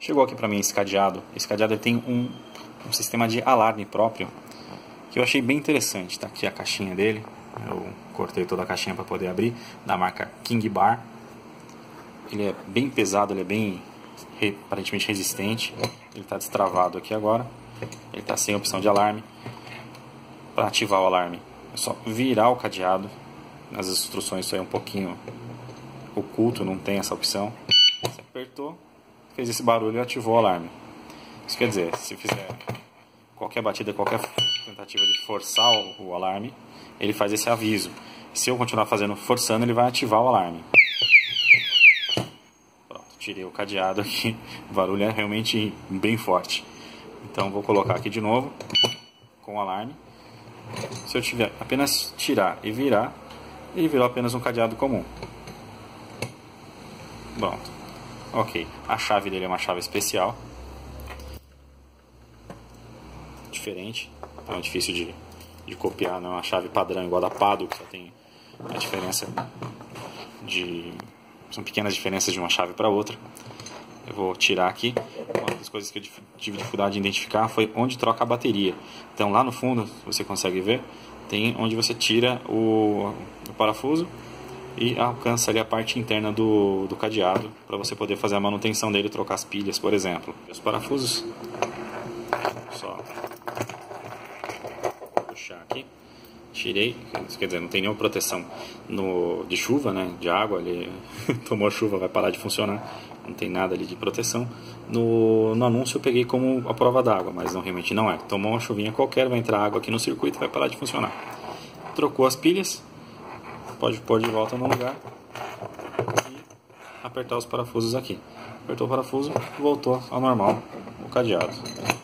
Chegou aqui para mim esse cadeado. Esse cadeado ele tem um sistema de alarme próprio, que eu achei bem interessante. Tá aqui a caixinha dele. Eu cortei toda a caixinha para poder abrir, da marca King Bar. Ele é bem pesado, ele é bem aparentemente resistente. Ele está destravado aqui agora. Ele está sem opção de alarme. Para ativar o alarme é só virar o cadeado. Nas instruções isso aí é um pouquinho oculto, não tem essa opção. Você apertou, fez esse barulho e ativou o alarme. Isso quer dizer, se fizer qualquer batida, qualquer tentativa de forçar o alarme, ele faz esse aviso. Se eu continuar forçando, ele vai ativar o alarme. Pronto, tirei o cadeado aqui. O barulho é realmente bem forte. Então vou colocar aqui de novo com o alarme. Se eu tiver apenas tirar e virar, ele virou apenas um cadeado comum. Pronto. Ok. A chave dele é uma chave especial. Diferente. Então é difícil de copiar. Não é uma chave padrão igual a da Pado, que só tem a diferença de... São pequenas diferenças de uma chave para outra. Eu vou tirar aqui. Uma das coisas que eu tive dificuldade de identificar foi onde troca a bateria. Então lá no fundo, você consegue ver, tem onde você tira o parafuso e alcança ali a parte interna do cadeado para você poder fazer a manutenção dele, trocar as pilhas, por exemplo. Os parafusos, só puxar aqui, tirei, quer dizer, não tem nenhuma proteção de chuva, né, de água, ele tomou chuva, vai parar de funcionar, não tem nada ali de proteção. No anúncio eu peguei como a prova d'água, mas realmente não é. Tomou uma chuvinha qualquer, vai entrar água aqui no circuito e vai parar de funcionar. Trocou as pilhas, pode pôr de volta no lugar e apertar os parafusos aqui. Apertou o parafuso, voltou ao normal o cadeado.